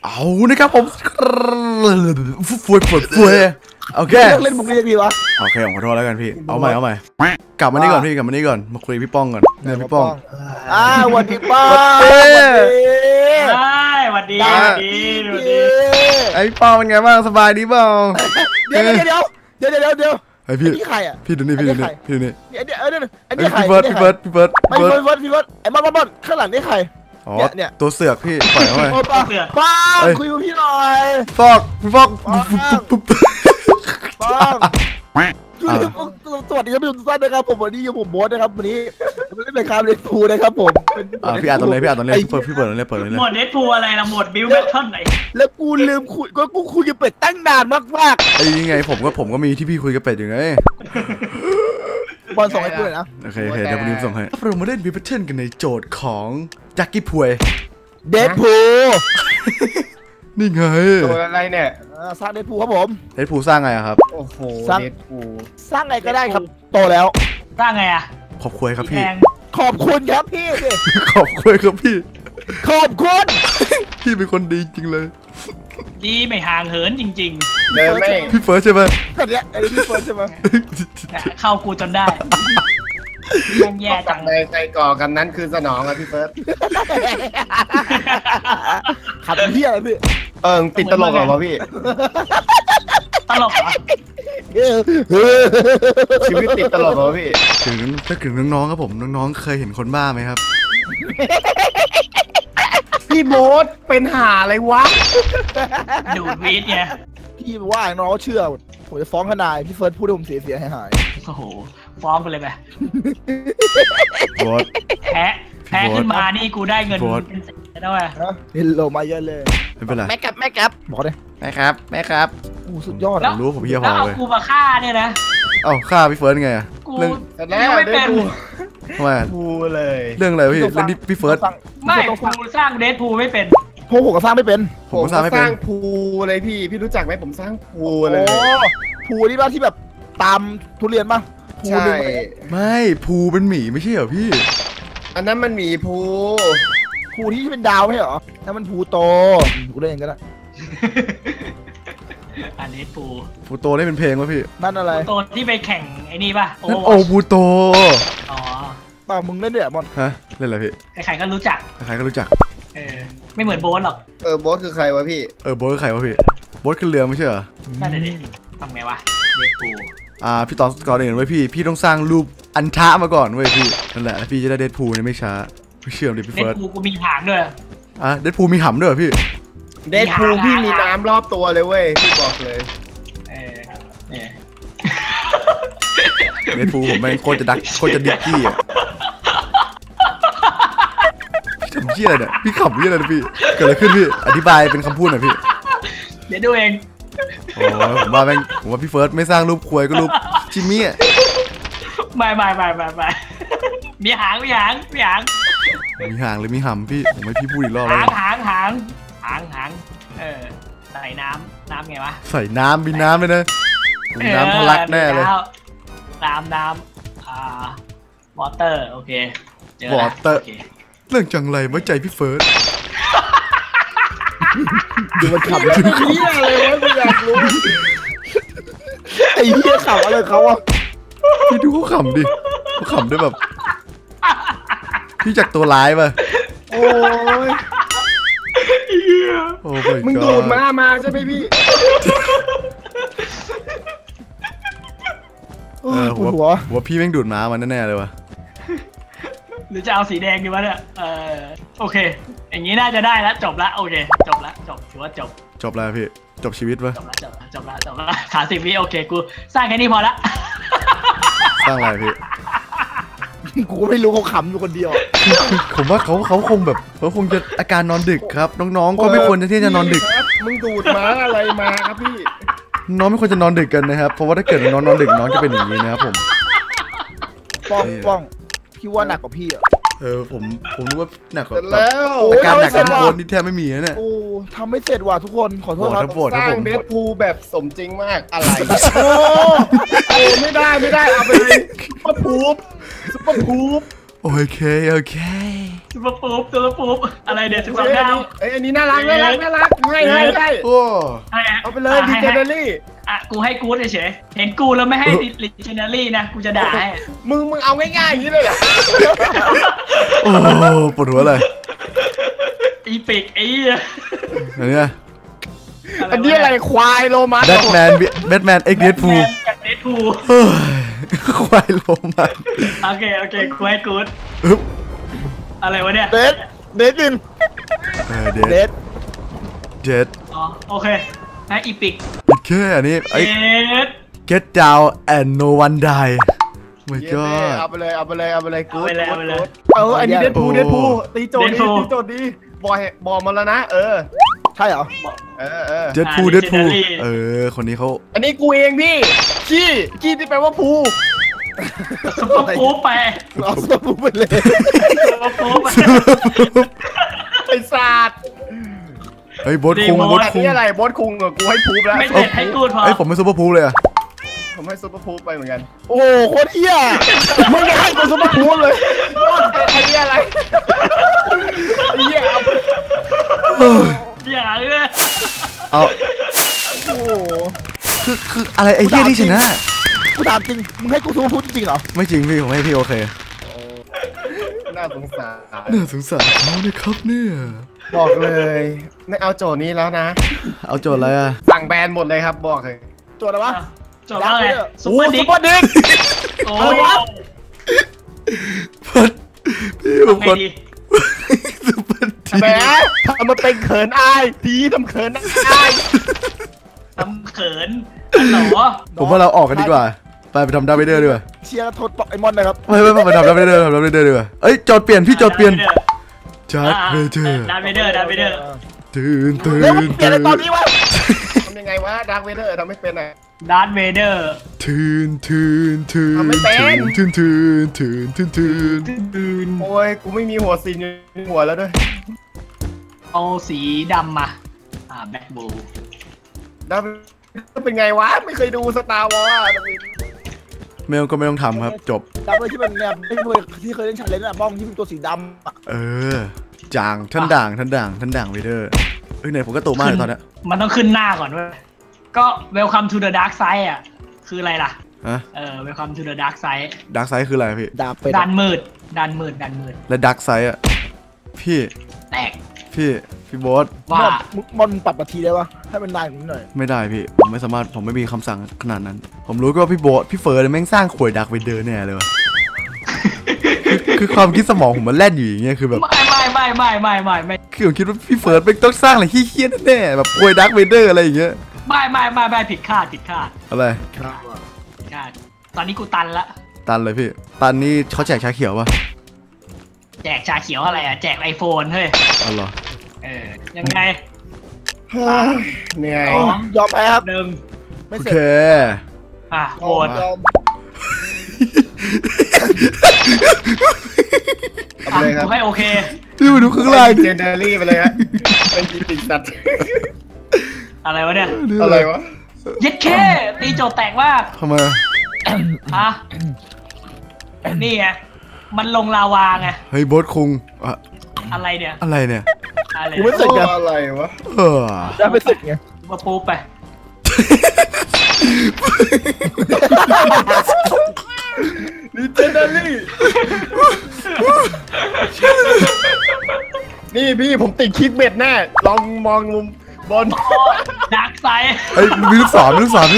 เอานะครับผมฟวยโอเคเล่นมุกนี้ดีวะโอเคผมขอโทษแล้วกันพี่เอาใหม่กลับมานี่ก่อนพี่กลับมานี่ก่อนมาคุยพี่ป้องก่อนเนี่ยพี่ป้องวันดีป้องสวัสดีไอ้ป้องเป็นไงบ้างสบายดีเปล่าเดี๋ยวไอ้พี่ใครอ่ะพี่ดูนี่เนี่ยพี่เบิร์ดไอ้บอลข้างหลังนี่ใครเนี่ยตัวเสือกพี่ปล่อยเขาไปป้าคุยกับพี่หน่อยฟอกป้องสวัสดีครับพี่ทุกท่านนะครับผมวันนี้อยู่ผมโบ๊ทนะครับวันนี้เล่นรายการเล่นพูนะครับผมพี่อ่านตรงเลยพี่เปิดเลยหมดเดทพูอะไรนะหมดบิวเมทัลไหนแล้วกูลืมคุยก็กูคุยกับเป็ดตั้งนานมากไอ้ยังไงผมก็มีที่พี่คุยกับเป็ดอยู่ไงบอลส่งให้กูเลยนะโอเคเดี๋ยวผมส่งให้เรามาเล่นบิวเทิลกันในโจทย์ของแจ็คกี้พวยเดทพูนี่ไงตัวอะไรเนี่ยสร้างเดทพูครับผมเดทพูสร้างไงครับโอ้โหเดทพูสร้างไงก็ได้ครับโตแล้วสร้างไงอ่ะขอบคุณครับพี่ขอบคุณครับพี่ขอบคุณครับพี่ขอบคุณพี่เป็นคนดีจริงเลยดีไม่ห่างเหินจริงๆเดินไม่พี่เฟิร์สใช่ไหมแบบนี้ไอ้พี่เฟิร์สใช่ไหมเข้ากูจนได้แย่จังเลยใจก่อกันนั้นคือสนองอะพี่เฟิร์สขับเพี้ยอะไรพี่ติดตลกเหรอพี่ตลกเหรอชีวิตติดตลกเหรอพี่ถ้าถึงน้องๆครับผมน้องๆเคยเห็นคนบ้าไหมครับพี่โบ๊ทเป็นหาอะไรวะดูดวีดไงพี่ว่าน้องเชื่อผมจะฟ้องทนายพี่เฟิร์สพูดให้ผมเสียหายโอ้โหฟ้องไปเลยไปแพ้ขึ้นมานี่กูได้เงินเป็นแสนแล้วอ่ะเฮลโลมาเยอะเลยไม่เป็นไรแม่กับบอกเลยแม่ครับโอ้สุดยอดรู้ผมเยี่ยมเลยแล้วเอากูมาฆ่าเนี่ยนะฆ่าพี่เฟิร์สไงกูไม่เป็นทำไมพูเลยเรื่องอะไรพี่เรื่องที่พี่เฟิร์สไม่กูสร้างเดทพูไม่เป็นผมก็สร้างไม่เป็นผมสร้างพูเลยพี่รู้จักไหมผมสร้างพูเลยพูนี่บ้านที่แบบตามทุเรียนป่ะใช่ไม่พูเป็นหมีไม่ใช่เหรอพี่อันนั้นมันหมีพูที่เป็นดาวไม่เหรอถ้ามันพูโตกูได้เองก็ได้อันนี้พูโตได้เป็นเพลงวะพี่นั่นอะไรโตที่ไปแข่งไอ้นี่ป่ะโอพูโตอ๋อป่ามึงเล่นเนี่ยบอลฮะเล่นอะไรพี่ใครก็รู้จักไม่เหมือนโบ๊ทหรอกโบ๊ทคือใครวะพี่โบ๊ทคือใครวะพี่โบ๊ทคือเรือไม่ใช่เหรอนั่นเลยทำไงวะเดทพูพี่ตอนก่อนอื่นไว้พี่ต้องสร้างรูปอันทะมาก่อนเว้ยพี่นั่นแหละพี่จะได้เดทพูเนี่ยไม่ช้าไม่เชื่อเลยพี่เฟิร์สเดทพูกูมีหางด้วยเดทพูมีหำด้วยพี่เดทพูพี่มีน้ำรอบตัวเลยเว้ยพี่บอกเลยเดทพูผมแม่งโคตรจะดิกกี้อะพี่ทำเชี่ยอะไรเนี่ยพี่ขำเชี่ยอะไรพี่เกิดอะไรขึ้นพี่อธิบายเป็นคำพูดหน่อยพี่เดี๋ยวดูเองโอ้ผมว่าพี่เฟิร์สไม่สร้างรูปควยก็รูปจิมมี่อ่ะไม่มีหางหรือมีหำพี่ผมไม่พี่พูดอีกรอบแล้วหางใส่น้ำไงวะใส่น้ำมีน้ำเลยนะน้ำทะลักแน่เลยน้ำวอเตอร์โอเควอเตอร์เรื่องจังไรไว้ใจพี่เฟิร์สดูมันขับเลยเฮียอะไรวะกูอยากรู้ไอ้เฮียขับอะไรเขาอ่ะพี่ดูเขาขำดิเขาขำด้วยแบบพี่จากตัวร้ายป่ะโอ้ยมึงดูดมาใช่ไหมพี่หัวพี่แม่งดูดม้ามันแน่ๆเลยวะหรือจะเอาสีแดงดีวะเนี่ยโอเคอย่างนี้น่าจะได้แล้วจบละโอเคจบถือว่าจบแล้วพี่จบชีวิตวะจบละขา10 วิโอเคกูสร้างแค่นี้พอละสร้างอะไรพี่กูไม่รู้เขาขำอยู่คนเดียวผมว่าเขาคงแบบเขาคงจะอาการนอนดึกครับน้องๆก็ไม่ควรที่จะนอนดึกมึงดูดม้าอะไรมาครับพี่น้องไม่ควรจะนอนดึกกันนะครับเพราะว่าถ้าเกิดน้องนอนดึกน้องจะเป็นอย่างนี้นะครับผมป้องพี่ว่าหนักกว่าพี่อ่ะผมรู้ว่าหนักกว่าอาการหนักกันคนที่แทบไม่มีนะเนี่ยทำไม่เสร็จว่ะทุกคนขอโทษครับสร้างเดทพูแบบสมจริงมากอะไรโอ้ไม่ได้เอาไปเลยซุปเปอร์พูฟโอเคโอเคซุปเปอร์ปุ๊บตัวละปุ๊บอะไรเดี๋ยว12 ดาวอันนี้น่ารักให้โอ้เอาไปเลยดิเจเนอรี่อ่ะกูให้กูดเฉยเห็นกูแล้วไม่ให้ลิเจเนอรี่นะกูจะด่าให้มึงเอาง่ายๆอย่างนี้เลยเหรอโอ้ปวดหัวเลยอีปิกไอ้อันนี้อันนี้อะไรควายโลมาแบทแมนเอ็กเดดพูลจากเดดพูลควายโลมันโอเคกูให้กูดอึ๊บอะไรวะเนี่ยเดดดินเดเดดดเจ็ดอ๋อโอเคให้อีปิกอีกแค่อันนี้ไอ้ด get down and no one die my ก็ god เอาไปเลยกูด อันนี้เดดพูตีโจดีบอกมาแล้วนะใช่เหรอเดดพูคนนี้เขาอันนี้กูเองพี่ขี้ที่แปลว่าพูซุปเปอร์ปุ๊บไปเอาสมุนไปเลยซุปเปอร์ปุ๊บไปไอ้ศาสตร์เฮ้ยบดคุงอันนี้อะไรบอสคุงเหรอกูให้พูแล้วไม่เสร็จให้กูดพอเฮ้ยผมเป็นซูเปอร์พูลเลยอะผมให้ซุปเปอร์พูไปเหมือนกันโอ้โคตรเหี้ยมึงจะให้กูสมุนพูเลยไอ้นี่อะไรไอ้เหี้ยเอาอย่าเลยเอาโอ้โหคืออะไรไอ้เหี้ยที่ชนะกูถามจริงมึงให้กูสมุนพูจริงเหรอไม่จริงพี่ผมให้พี่โอเคน่าสงสารน่าสงสารเขานะครับเนี่ยบอกเลยไม่เอาโจทย์นี้แล้วนะเอาโจทย์อะไรอะสั่งแบนหมดเลยครับบอกเลยตัวอะไรวะจบแล้วไงซุปโอ้เปอร์ดิซุกปเปอร์ดิกโอ้พี่ผมไงกดดีซูเปอร์ทีแหมทำมาเป็นเขินอายทีทำเขินอายทำเขินเหรอผมว่าเราออกกันดีกว่าไปทำดาวเวเดอร์ดีกว่าเชียร์โทษปอกไอมอนนะครับไม่ทำดาวเวเดอร์ดีกว่าเอ้ยโจทย์เปลี่ยนพี่โจทย์เปลี่ยนชาร์จเวเดอร์ดาเวเดอร์ตื่นเร็วมันเปลี่ยนในตอนนี้วะทำยังไงวะดาร์คเวเดอร์ทำไม่เป็นอ่ะดาร์ธเวเดอร์ตื่นทำไม่เป็น โอ้ยกูไม่มีหัวซีนอยู่ในหัวแล้วด้วยเอาสีดำมาแบ็คบูดาร์คเป็นไงวะไม่เคยดูสตาร์วอร์ไม่ต้องทำครับจบจำเลยที่มันแบบที่เคยเล่นชันเลนอะบ้องที่เป็นตัวสีดำอะจางท่านด่างเวเดอร์เอ้ยเนี่ยผมก็โตมากเลยตอนนี้มันต้องขึ้นหน้าก่อนด้วยก็ Welcome to the Dark Side อ่ะคืออะไรล่ะฮะ Welcome to the Dark Side ดาร์กไซด์คืออะไรพี่ดาบเป็นด้านมืดและดาร์กไซด์อะพี่แตกพี่โบ๊ทว่ามอนปรับนาทีได้ปะให้มันนานกว่านี้หน่อยไม่ได้พี่ผมไม่มีคำสั่งขนาดนั้น ผมรู้ก็ว่าพี่โบ๊ทพี่เฟิร์นแม่งสร้างขวยดาร์กเวเดอร์แน่เลยวะ คือความคิดสมองผมมันแล่นอยู่อย่างเงี้ยคือแบบไม่คือผมคิดว่าพี่เฟิร์นเป็นต้องสร้างอะไรเฮี้ยๆแน่ๆแบบควยดาร์กเวเดอร์อะไรอย่างเงี้ยไม่ผิดคาดอะไรตอนนี้กูตันละตันเลยพี่ตันนี่เขาแจกชาเขียวปะแจกชาเขียวอะไรอ่ะแจก iPhone เฮ้ยอ๋อเหรอยังไงเหนื่อยยอมแพ้ครับหนึ่งไม่โอเสร็เคจโหวตยอมกูให้โอเคพี่มาดูข้างล่างดิเจนเนอรี่ไปเลยฮะเป็นจริงสัตว์อะไรวะเนี่ยอะไรวะเย็ดเคตีโจทย์แตกมากทำไมฮะนี่ไงมันลงลาวาไงเฮ้ยโบ๊ทคุงอะอะไรเนี่ยอะไรเนี่ยอะไรกูไม่เสร็จไงอะไรวะยังไม่เสร็จไงมาปูไปดิเจเนอรี่นี่พี่ผมติดคลิกเบ็ดแน่ลองมองมุมบนดักไซเฮ้ยมีลูกศรมีลูกศร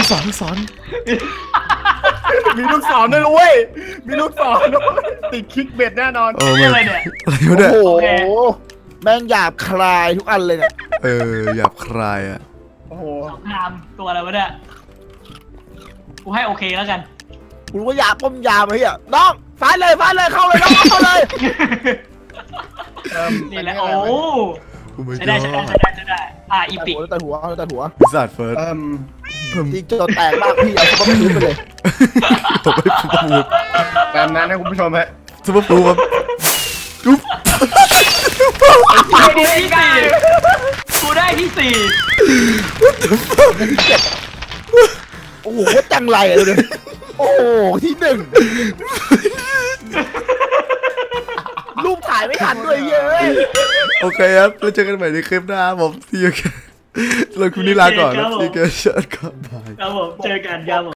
ด้วยเว้ยมีลูกศรด้วยติดคลิกเบ็ดแน่นอนนี่อะไรเนี่ยอะไรวะเนี่ยโอ้โหแม่งหยาบคลายทุกอันเลยเนี่ยหยาบคลายอะโอ้โหสงครามตัวอะไรวะเนี่ยกูให้โอเคแล้วกันกูรู้ว่าหยาบป้มยาไปเฮียน้องฟ้าเลยเข้าเลยน้องเข้าเลยนี่แหละโอ้ไม่ใช้ได้ได้อีปิกตัดหัวพิซซ่าเฟิร์สจริงจนแตกมากพี่เอาซุปเปอร์พูไปเลยผมไม่ซุปเปอร์ฟูลตามนั้นนะคุณผู้ชมฮะซุปเปอร์ฟูลครับจุ๊บกูได้ที่สี่กูได้ที่สี่โอ้โหจังไรเลยโอ้โหที่หนึ่งถ่ายไม่ทันด้วยเย้ยโอเคครับแล้วเจอกันใหม่ในคลิปหน้าผมที่โอเคเราคุณนี่ลาก่อนนะที่เกิดเชิญก่อนบายครับผมเจอกันครับผม